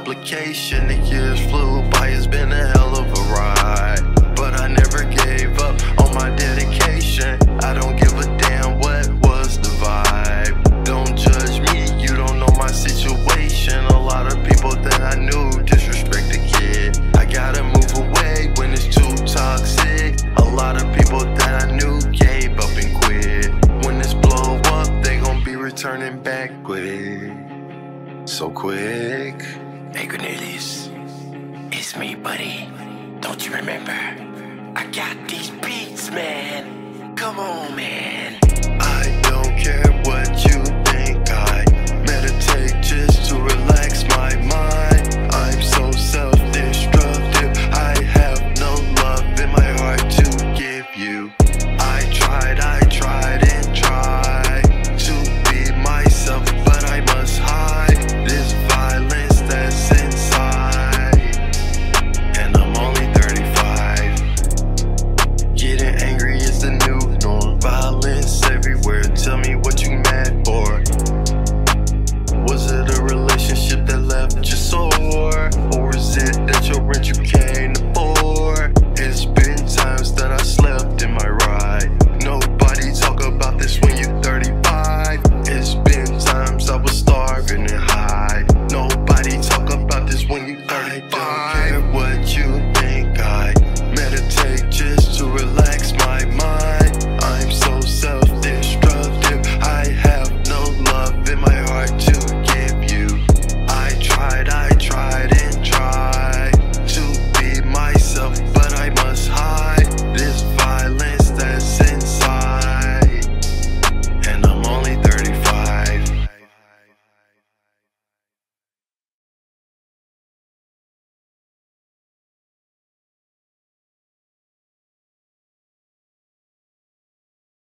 complication. The years flew by, it's been a hell of a ride, but I never gave up on my dedication. I don't give a damn what was the vibe. Don't judge me, you don't know my situation. A lot of people that I knew disrespect the kid. I gotta move away when it's too toxic. A lot of people that I knew gave up and quit. When this blow up, they gon' be returning back quick. So quick. Hey Cornelius, it's me, buddy. Don't you remember? I got these beats, man. Come on, man.